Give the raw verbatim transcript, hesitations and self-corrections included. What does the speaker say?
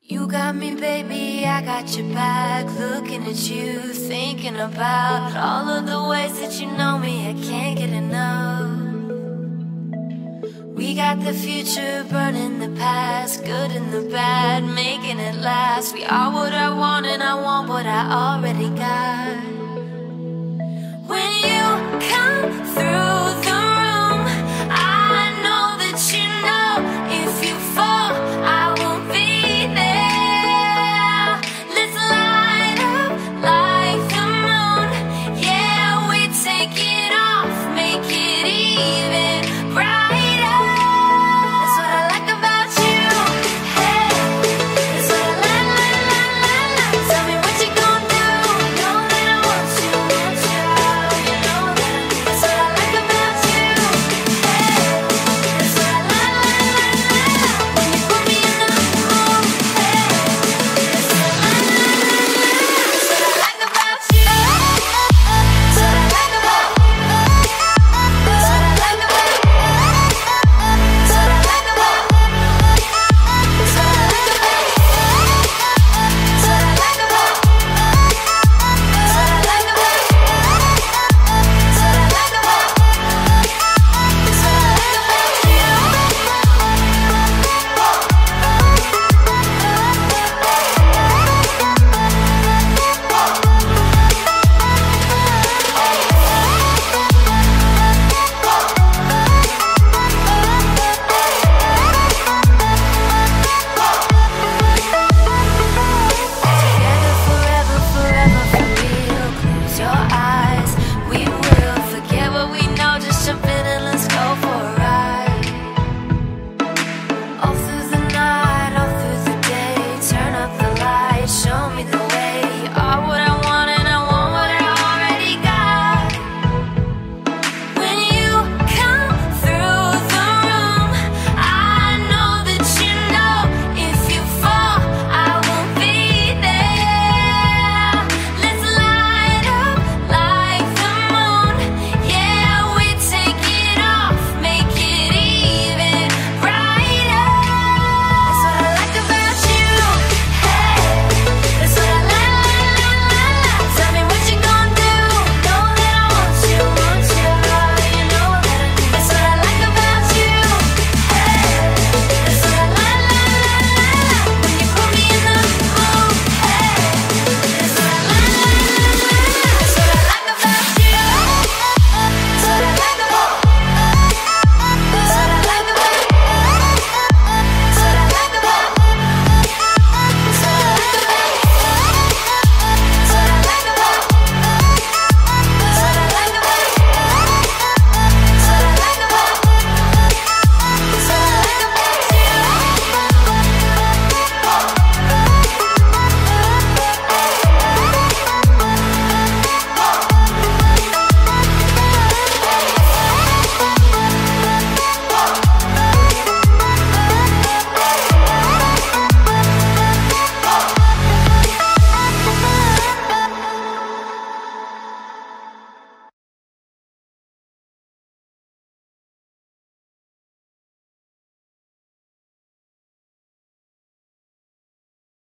You got me, baby, I got your back. Looking at you, thinking about all of the ways that you know me, I can't get enough. We got the future burning the past, good and the bad, making it last. We are what I want and I want what I already got. When you come through